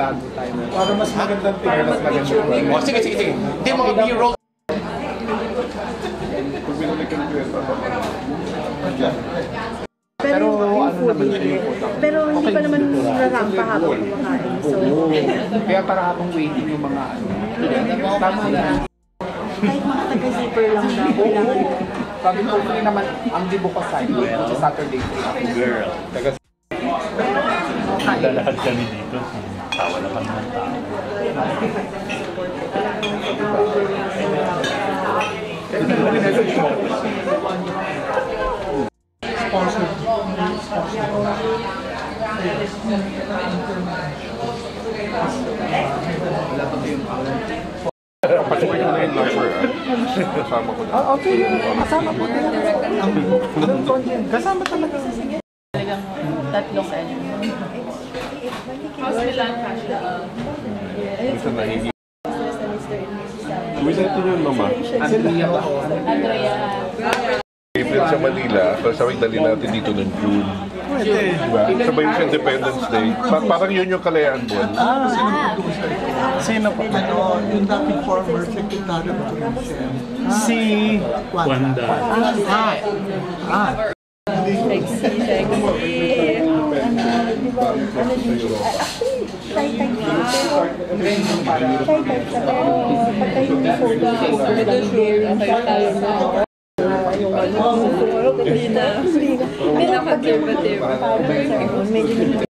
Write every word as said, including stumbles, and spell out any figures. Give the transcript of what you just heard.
bago tayo. Para mas magandang tingin. Para mas magandang tingin. Oh, sige, sige, sige. Hindi, mga B-roll. Pero ano naman siya yung putak? Pero hindi pa naman rarampa habang kumakain. So, kaya para habang waiting yung mga ano. Tama na. kahit mga taga-zipper lang na kailangan. Sabi ko rin naman, ang libo ko sa iyo, sa Saturday. Girl. Lalakad kami dito. Tawa na kami ng tao. Sponsor. Pasukin ko na yung number, ah. Kasama ko na. Oh, okay, kasama po talaga. Kasama talaga. Talagang tatlong ano. Hospital fashion. Ito na, hindi. Uwi natin yun, mama. Andrea ba? Andrea. April sa Manila, tapos sabi dali natin dito ng June. Pwede. Diba? Sabay yung Independence Day. Pa parang yun yung kalayaan buwan. Ah, sino po? Ano, yung dating former secretary of tourism. Si Wanda. Ah, ah. Sexy, sexy. Shy-type siya, pero shy-type siya, pero pagka yung photo, Okay tayo na. Yung ano, hindi na. Hindi na conservative. medyo